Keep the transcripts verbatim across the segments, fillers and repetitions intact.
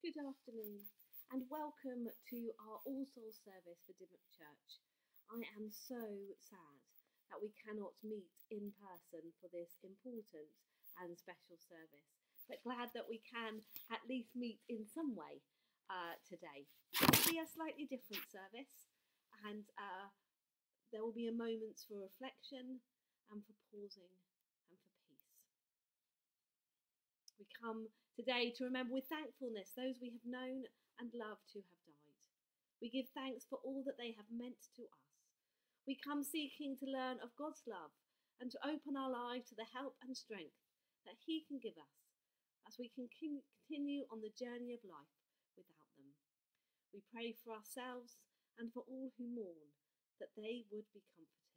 Good afternoon and welcome to our All Souls service for Dimmock Church. I am so sad that we cannot meet in person for this important and special service, but glad that we can at least meet in some way uh, today. It will be a slightly different service, and uh, there will be a moments for reflection and for pausing and for peace. We come today to remember with thankfulness those we have known and loved who have died. We give thanks for all that they have meant to us. We come seeking to learn of God's love and to open our lives to the help and strength that He can give us as we can continue on the journey of life without them. We pray for ourselves and for all who mourn, that they would be comforted.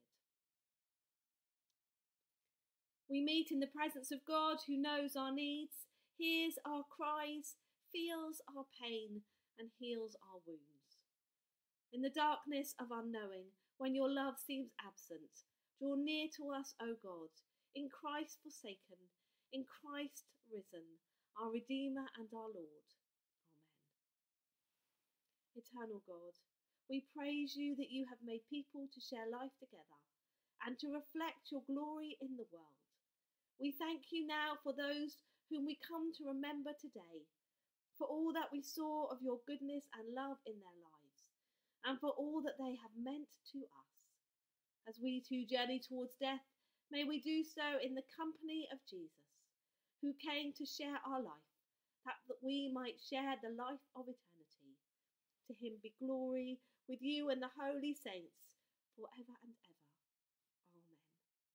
We meet in the presence of God who knows our needs, hears our cries, feels our pain, and heals our wounds. In the darkness of unknowing, when your love seems absent, draw near to us, O God, in Christ forsaken, in Christ risen, our Redeemer and our Lord. Amen. Eternal God, we praise you that you have made people to share life together and to reflect your glory in the world. We thank you now for those whom we come to remember today, for all that we saw of your goodness and love in their lives, and for all that they have meant to us. As we too journey towards death, may we do so in the company of Jesus, who came to share our life, that we might share the life of eternity. To him be glory with you and the holy saints, forever and ever. Amen.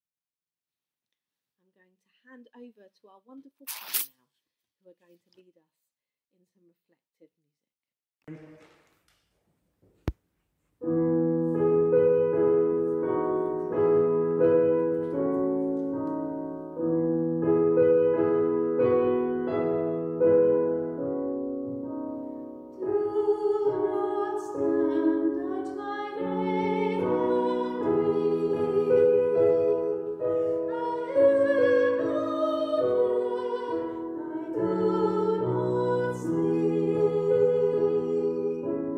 I'm going to hand over to our wonderful choir now, who are going to lead us in some reflective music. I do not sleep.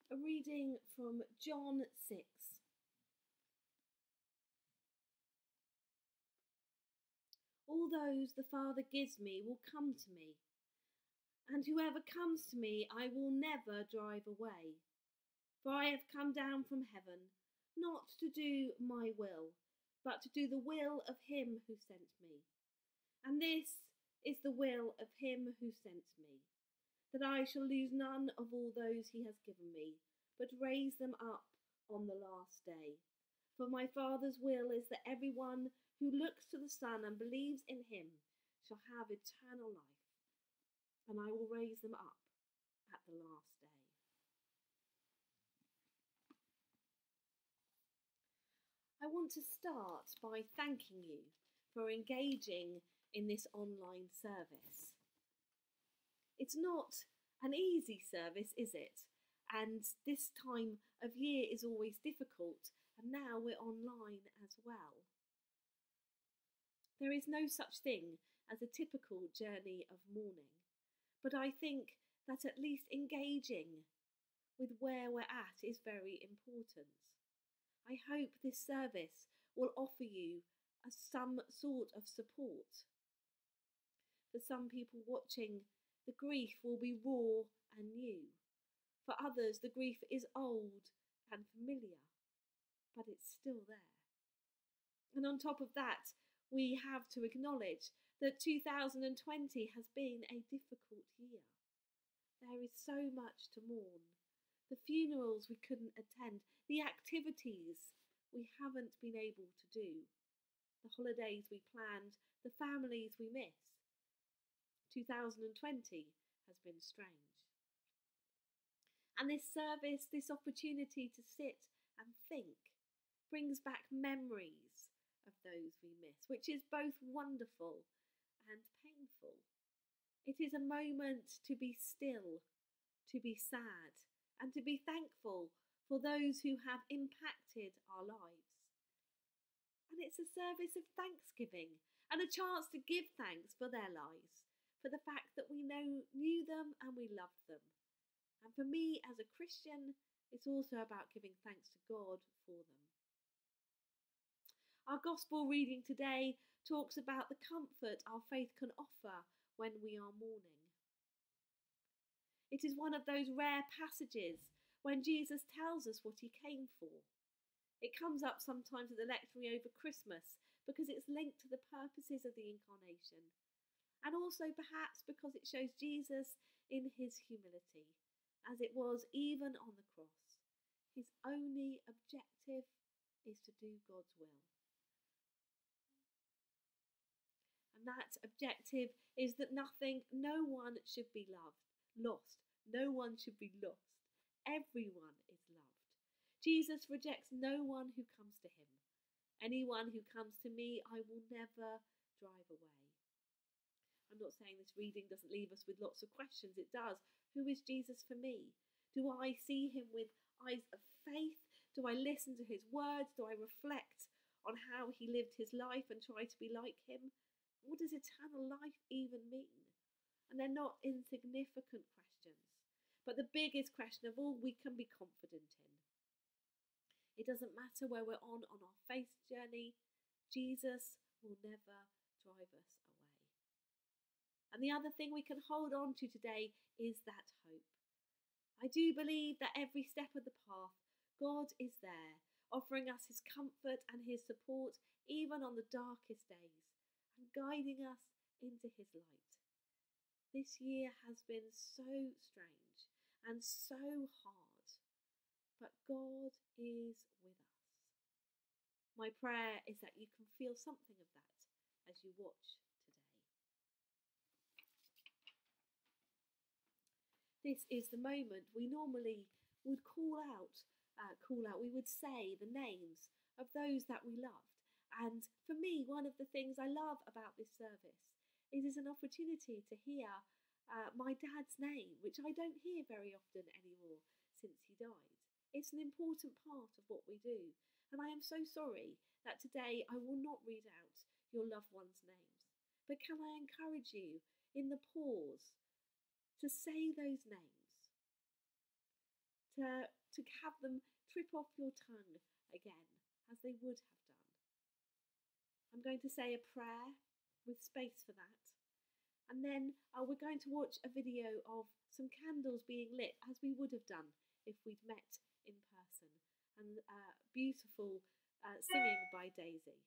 A reading from John six. All those the Father gives me will come to me, and whoever comes to me I will never drive away. For I have come down from heaven, not to do my will, but to do the will of him who sent me. And this is the will of him who sent me, that I shall lose none of all those he has given me, but raise them up on the last day. For my Father's will is that everyone who looks to the Son and believes in him shall have eternal life, and I will raise them up at the last day. I want to start by thanking you for engaging in this online service. It's not an easy service, is it? And this time of year is always difficult, and now we're online as well. There is no such thing as a typical journey of mourning, but I think that at least engaging with where we're at is very important. I hope this service will offer you a, some sort of support. For some people watching, the grief will be raw and new. For others, the grief is old and familiar, but it's still there. And on top of that, we have to acknowledge that two thousand twenty has been a difficult year. There is so much to mourn. The funerals we couldn't attend, the activities we haven't been able to do, the holidays we planned, the families we miss. two thousand twenty has been strange. And this service, this opportunity to sit and think, brings back memories of those we miss, which is both wonderful and painful. It is a moment to be still, to be sad, and to be thankful for those who have impacted our lives. And it's a service of thanksgiving and a chance to give thanks for their lives, for the fact that we know, knew them and we loved them. And for me as a Christian, it's also about giving thanks to God for them. Our gospel reading today talks about the comfort our faith can offer when we are mourning. It is one of those rare passages when Jesus tells us what he came for. It comes up sometimes at the lectionary over Christmas because it's linked to the purposes of the incarnation, and also perhaps because it shows Jesus in his humility, as it was even on the cross. His only objective is to do God's will. And that objective is that nothing, no one should be loved, lost. No one should be lost. Everyone is loved. Jesus rejects no one who comes to him. Anyone who comes to me, I will never drive away. I'm not saying this reading doesn't leave us with lots of questions. It does. Who is Jesus for me? Do I see him with eyes of faith? Do I listen to his words? Do I reflect on how he lived his life and try to be like him? What does eternal life even mean? And they're not insignificant questions, but the biggest question of all we can be confident in. It doesn't matter where we're on on our faith journey, Jesus will never drive us away. And the other thing we can hold on to today is that hope. I do believe that every step of the path, God is there, offering us his comfort and his support, even on the darkest days, and guiding us into his light. This year has been so strange and so hard, but God is with us. My prayer is that you can feel something of that as you watch today. This is the moment we normally would call out, uh, call out, we would say the names of those that we loved. And for me, one of the things I love about this service is it's an opportunity to hear uh, my dad's name, which I don't hear very often anymore since he died. It's an important part of what we do. And I am so sorry that today I will not read out your loved ones' names. But can I encourage you in the pause to say those names, to to have them trip off your tongue again, as they would have done. I'm going to say a prayer with space for that. And then uh, we're going to watch a video of some candles being lit, as we would have done if we'd met in person. And uh, beautiful uh, singing by Daisy.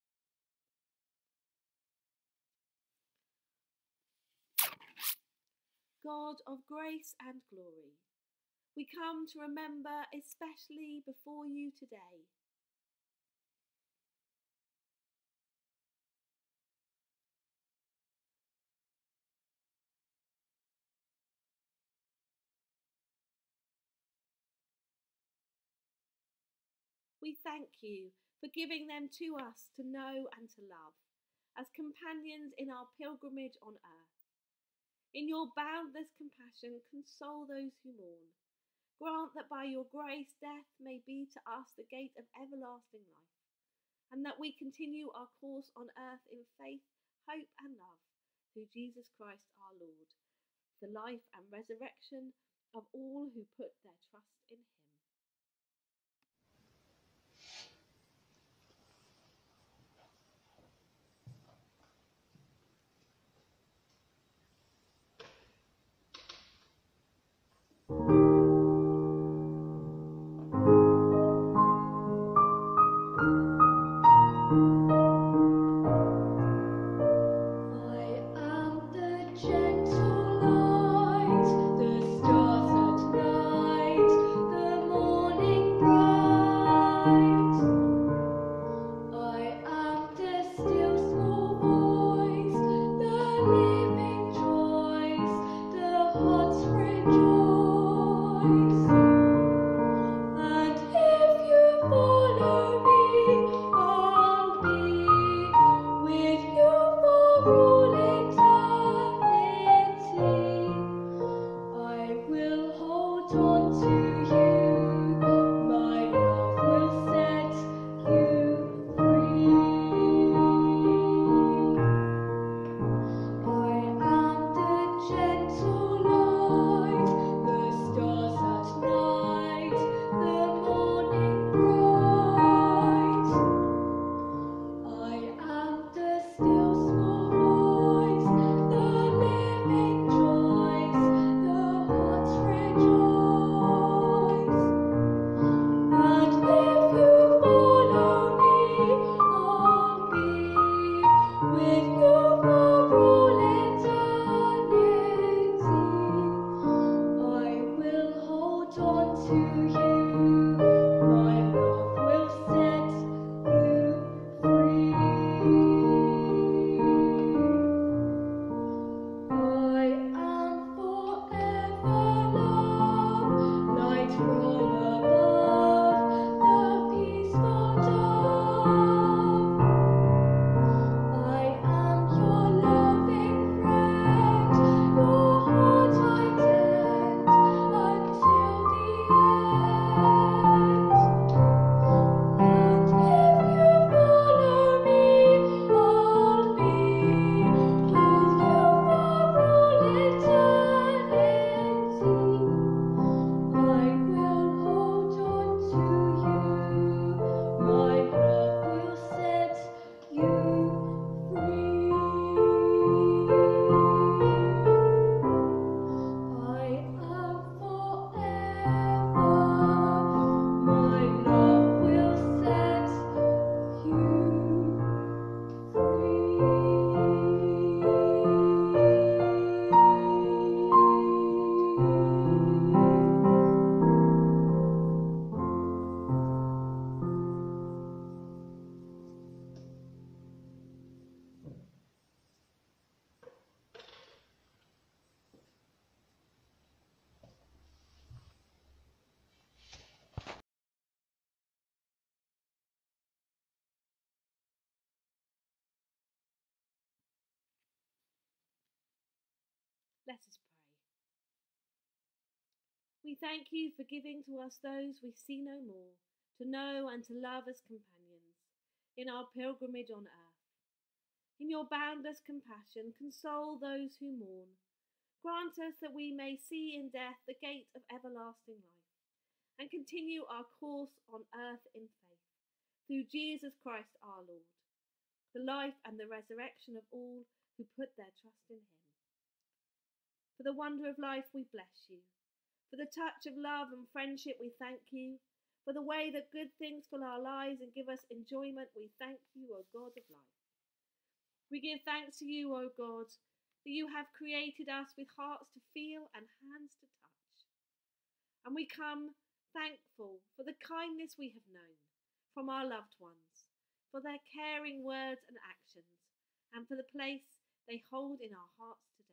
God of grace and glory, we come to remember especially before you today we thank you for giving them to us to know and to love, as companions in our pilgrimage on earth. In your boundless compassion, console those who mourn. Grant that by your grace, death may be to us the gate of everlasting life, and that we continue our course on earth in faith, hope, and love, through Jesus Christ our Lord, the life and resurrection of all who put their trust in him. Let us pray. We thank you for giving to us those we see no more, to know and to love as companions in our pilgrimage on earth. In your boundless compassion, console those who mourn. Grant us that we may see in death the gate of everlasting life, and continue our course on earth in faith, through Jesus Christ our Lord, the life and the resurrection of all who put their trust in him. For the wonder of life we bless you. For the touch of love and friendship we thank you. For the way that good things fill our lives and give us enjoyment we thank you, O God of life. We give thanks to you, O God, that you have created us with hearts to feel and hands to touch. And we come thankful for the kindness we have known from our loved ones, for their caring words and actions, and for the place they hold in our hearts today.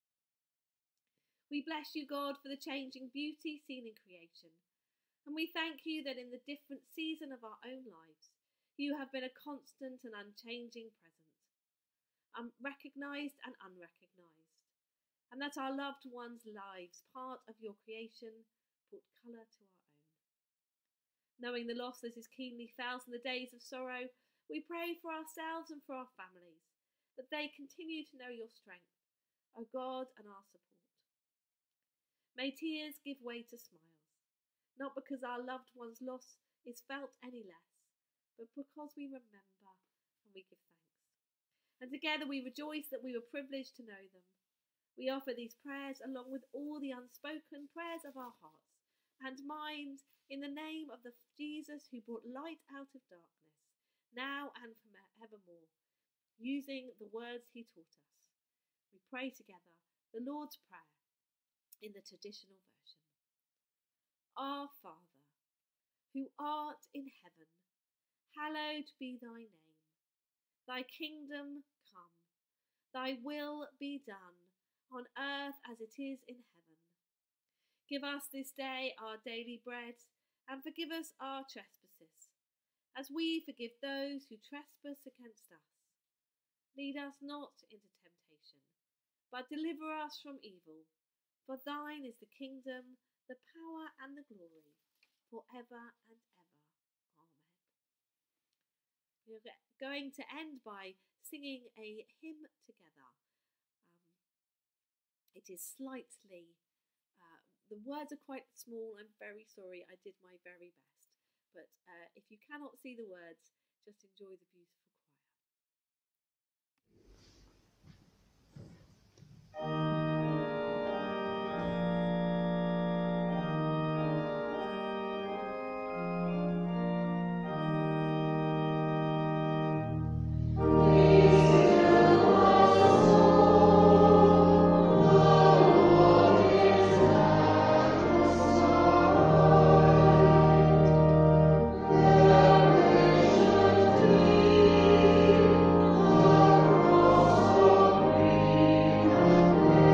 We bless you, God, for the changing beauty seen in creation, and we thank you that in the different season of our own lives, you have been a constant and unchanging present, unrecognised and unrecognised, and that our loved ones' lives, part of your creation, brought colour to our own. Knowing the loss that is keenly felt in the days of sorrow, we pray for ourselves and for our families, that they continue to know your strength, O God, and our support. May tears give way to smiles, not because our loved one's loss is felt any less, but because we remember and we give thanks. And together we rejoice that we were privileged to know them. We offer these prayers along with all the unspoken prayers of our hearts and minds in the name of the Jesus who brought light out of darkness, now and forevermore, using the words he taught us. We pray together the Lord's Prayer in the traditional version. Our Father, who art in heaven, hallowed be thy name. Thy kingdom come, thy will be done, on earth as it is in heaven. Give us this day our daily bread, and forgive us our trespasses, as we forgive those who trespass against us. Lead us not into temptation, but deliver us from evil. For thine is the kingdom, the power and the glory, for ever and ever. Amen. We're going to end by singing a hymn together. Um, it is slightly, uh, the words are quite small. I'm very sorry, I did my very best. But uh, if you cannot see the words, just enjoy the beautiful choir. Amen.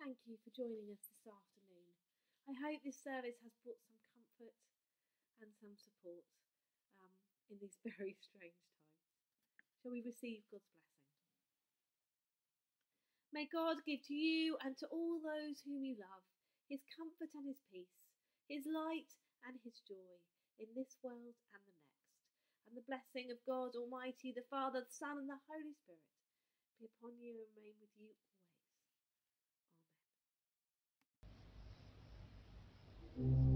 thank you for joining us this afternoon. I hope this service has brought some comfort and some support um, in these very strange times. Shall we receive God's blessing? May God give to you and to all those whom you love his comfort and his peace, his light and his joy in this world and the next. And the blessing of God Almighty, the Father, the Son, and the Holy Spirit be upon you and remain with you always. Amen.